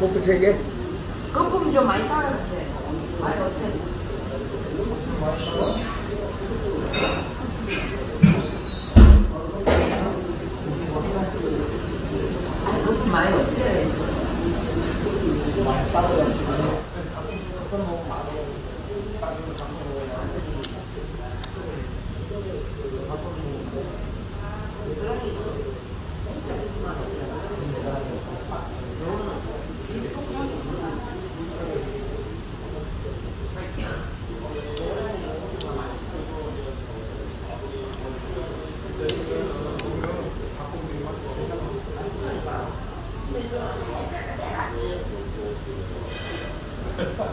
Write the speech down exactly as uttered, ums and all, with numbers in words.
고기 세 개? 거품 좀 많이 따라주세요. 많이 없애요. 아니, 거품 많이 없애요. 많이 따라가지고. Ha ha ha.